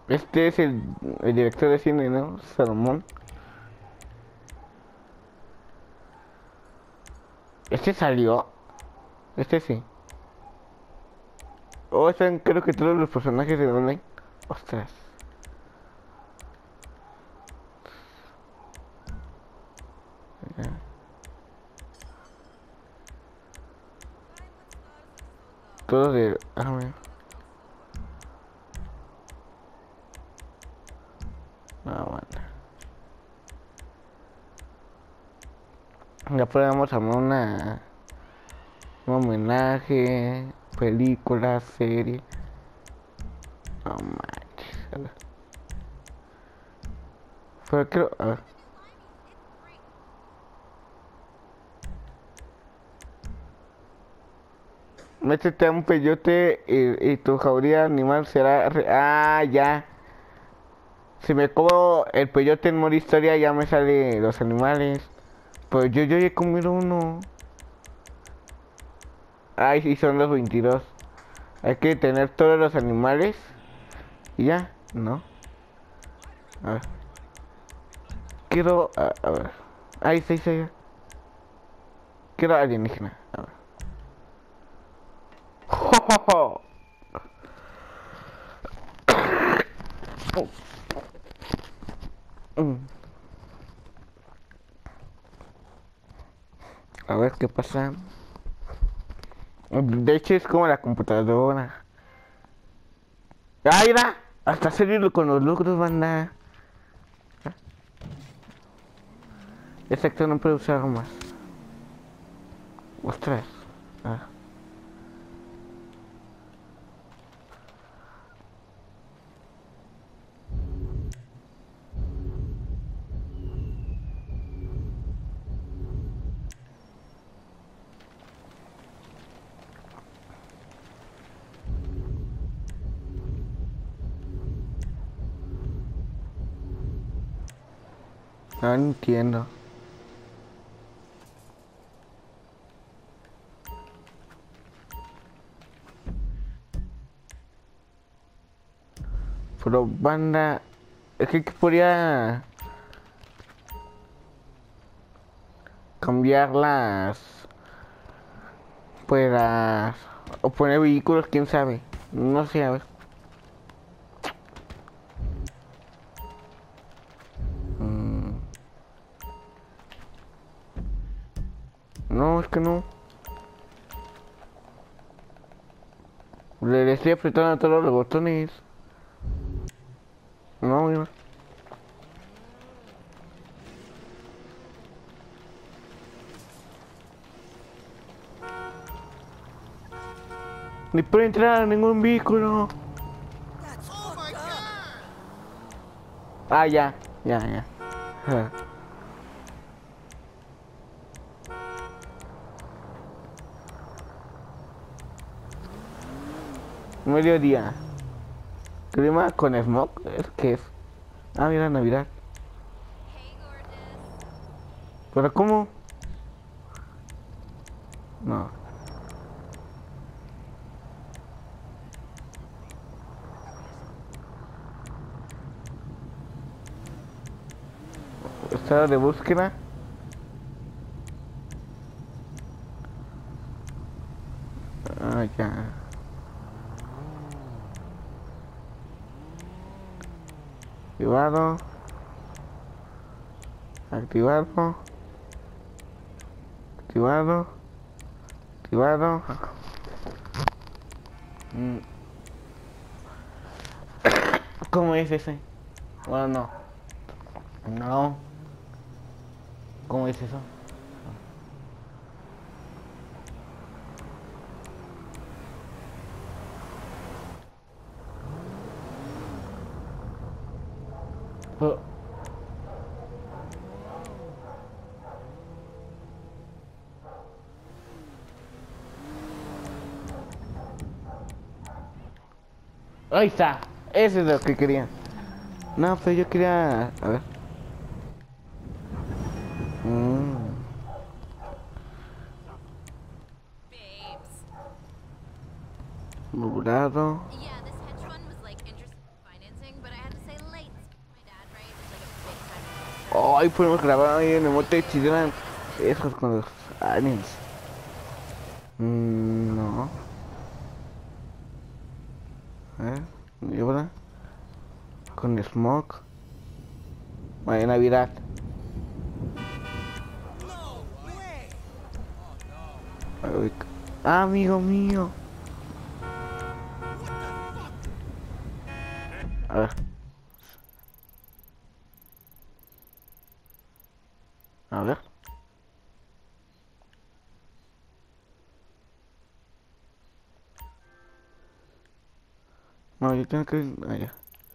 Este es el director de cine, ¿no? Salomón. Este salió. Este sí. Oh, están creo que todos los personajes de online. Ostras. Ya. Todos de... Ah, bueno. Ah, bueno. Ya podemos armar un homenaje, película, serie. No manches. Pero creo... A ver. Métete a un peyote y tu jauría animal será... Ah, ya. Si me como el peyote en modo historia ya me salen los animales. Pues yo ya he comido uno. Ay, sí, son los 22. Hay que tener todos los animales. Y ya, ¿no? A ver. Quiero... A ver. Ay, sí. Quiero alienígena. A ver. Mm. A ver qué pasa. De hecho es como la computadora. ¡Ay, da! Hasta serio con los logros, banda. Exacto, no puedo usar más. Ostras. Ah. No entiendo. Pero banda, es que podría cambiar pues o poner vehículos, quién sabe. No sé, a ver. Mm, no, es que no. Le estoy apretando todos los botones. No, mira. Ni puedo entrar a ningún vehículo. Ah, ya. Ah. Mediodía. Clima con smog. ¿Es que es? Ah, mira, Navidad. ¿Pero cómo? No. Estado de búsqueda. Ah, ya. Activado. Activado. Activado. Activado. Mm, ¿Cómo es ese? Bueno, no. No. ¿Cómo es eso? Pero- Ahí está. Eso es lo que quería. No, pero yo quería... A ver. Mm, Nublado. Hoy podemos grabar ahí en el monte de Chidran. Esos con los aliens. No. A ver, ¿y ahora? Con Smoke. Vaya Navidad. Ah, amigo mío. A ver. A ver. No, yo tengo que... Ah, ya.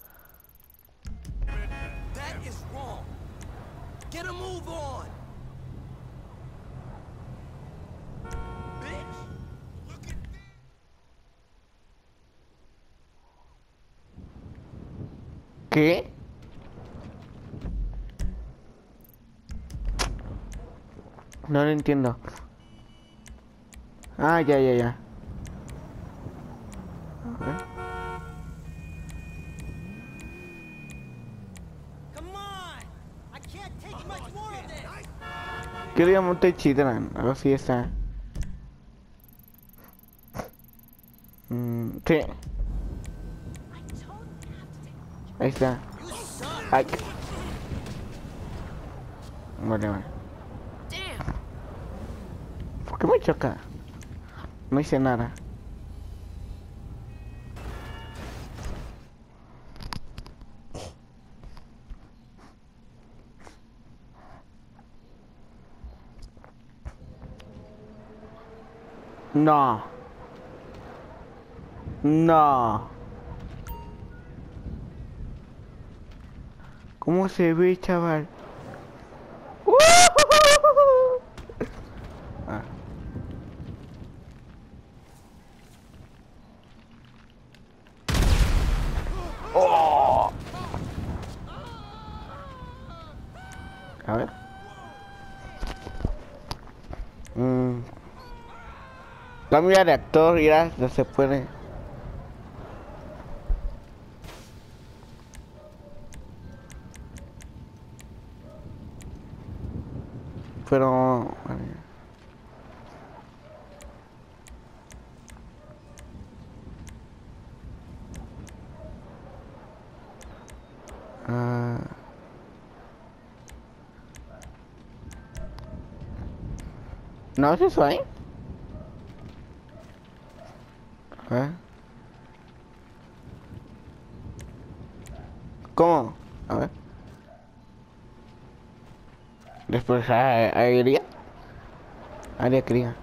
¿Qué? No lo entiendo. Ah, ya, ya, ya. A ver. Quiero ir a Monte Chidran. A ver si está. Sí. Ahí está. Ay. Vale, vale. ¿Por qué me choca? No hice nada. No. No. ¿Cómo se ve, chaval? Ah. Oh. A ver. Cambia de actor, ya no se puede. Pero... Ah, ¿no es eso ahí? ¿Eh? ¿Cómo? A ver. Después aérea. Área cría.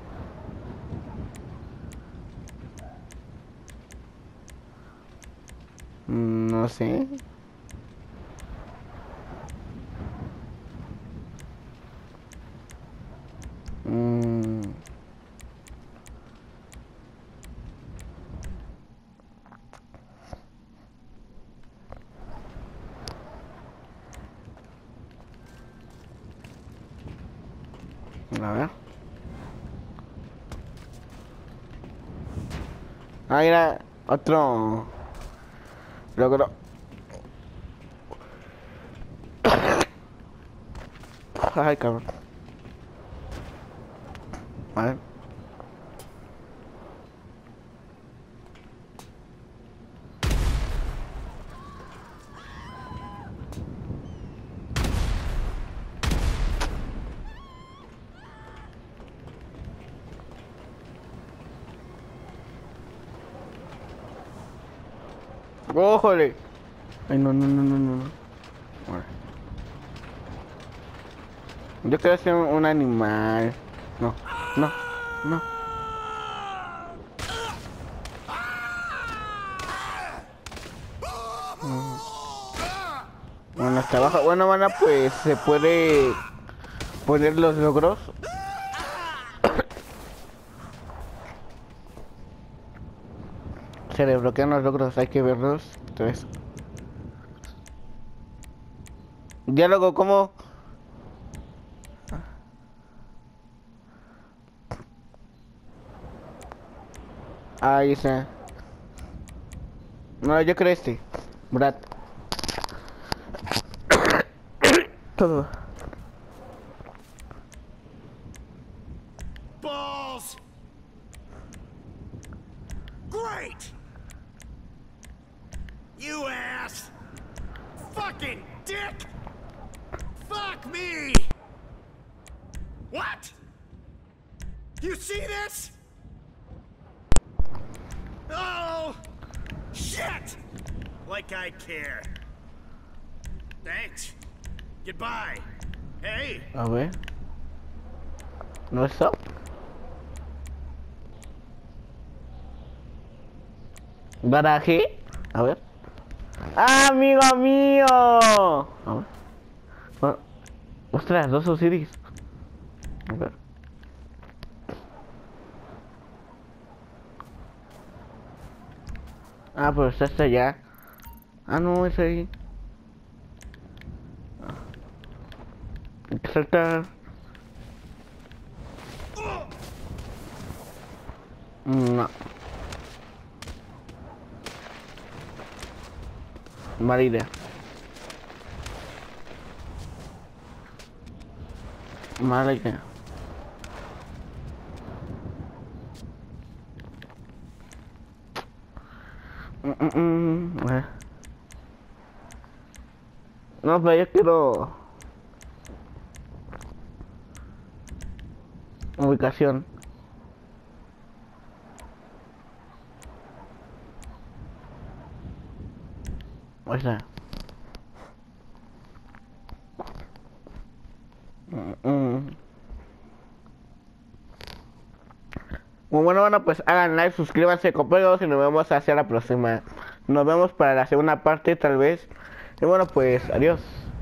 No sé. A ver. Ah, era otro logro. Ay, cabrón. A ver. ¡Ójole! Ay, no, no, no, no, no, no. Bueno. Yo quiero ser un animal. No, no, no. Bueno, hasta abajo. Bueno, mana, pues se puede poner los logros. Se desbloquean los logros, hay que verlos. Entonces, diálogo, ¿cómo? Ahí está. No, yo creo este. Brad. todo. Balls. Great. You ass. Fucking dick. Fuck me. What? You see this? Oh, shit! Like I care. Thanks. Goodbye. Hey. A ver. ¿No está? Garaje. A ver. ¡Ah, amigo mío! A ver. Ah, ostras, dos Osiris. A ver. Ah, pero está hasta allá. Ah, no, es ahí. Hay que saltar. No. Mala idea. Mala idea. No, pero yo quiero ubicación. O sea. Bueno, pues hagan like, suscríbanse, coperos y nos vemos hacia la próxima. Nos vemos para la segunda parte tal vez. Y bueno, pues adiós.